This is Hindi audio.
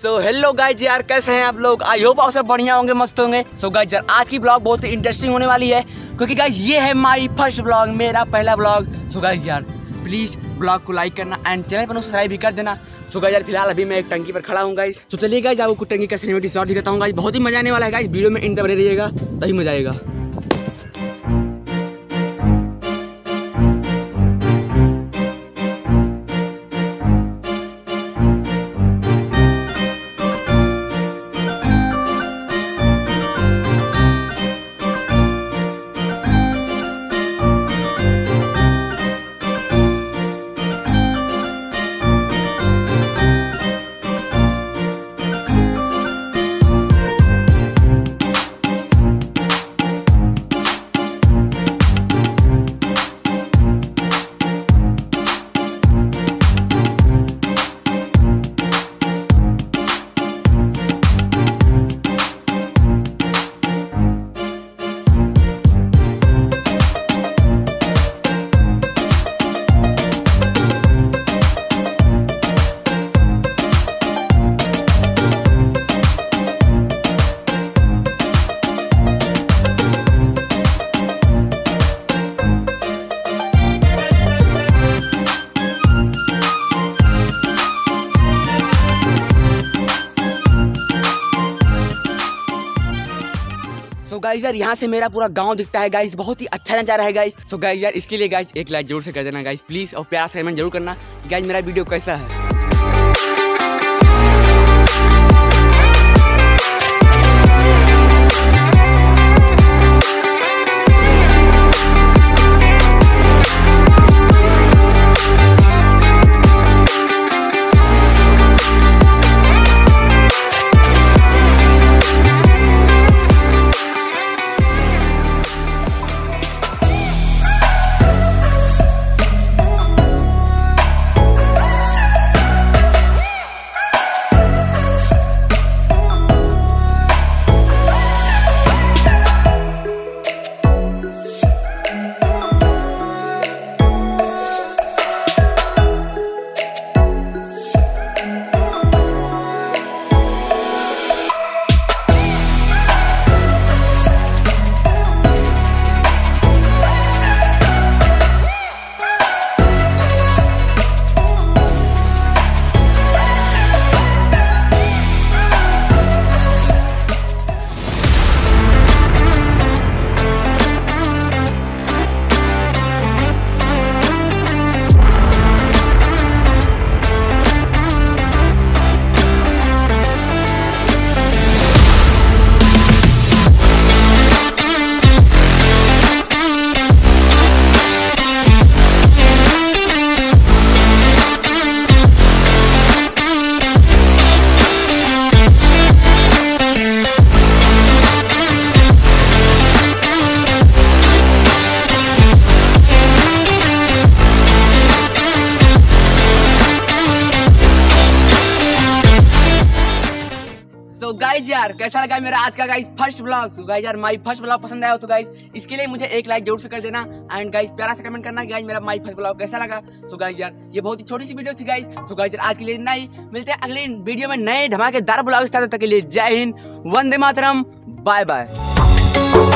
सो हेलो गाइज यार, कैसे हैं आप लोग? आई होप आप सब बढ़िया होंगे, मस्त होंगे। सो गाइज यार, आज की ब्लॉग बहुत ही इंटरेस्टिंग होने वाली है क्योंकि गाइज ये है माई फर्स्ट ब्लॉग, मेरा पहला ब्लॉग। सो गाइज यार प्लीज ब्लॉग को लाइक करना एंड चैनल पर सब्सक्राइब भी कर देना। सो गाइज यार फिलहाल अभी मैं एक टंकी पर खड़ा हूँ गाइज। तो चलिए गाइज आपको टंकी का सिनेमेटिक शॉट दिखाता हूँ गाइज, बहुत ही मजा आने वाला है गाइज। वीडियो में इन तक बने रहिएगा तभी मजा आएगा। सो गाइज यार यहाँ से मेरा पूरा गांव दिखता है गाइज, बहुत ही अच्छा नजारा है गाइज। सो गाइज यार इसके लिए गाइज एक लाइक जरूर से कर देना गाइज प्लीज, और प्यार से कमेंट जरूर करना कि गाइज मेरा वीडियो कैसा है। तो गाइज यार कैसा लगा मेरा आज का गाइज फर्स्ट ब्लॉग? तो गाइज यार माई फर्स्ट ब्लॉग पसंद आया हो तो गाइज इसके लिए मुझे एक लाइक जरूर से कर देना एंड गाइज प्यारा सा कमेंट करना कि गाइज मेरा माई फर्स्ट ब्लॉग कैसा लगा। सो गाइज यार ये बहुत ही छोटी सी वीडियो थी गाइज। सो गाइज यार आज के लिए इतना ही, मिलते हैं अगले वीडियो में नए धमाकेदार ब्लॉग। तब तक के लिए जय हिंद, वंदे मातरम, बाय बाय।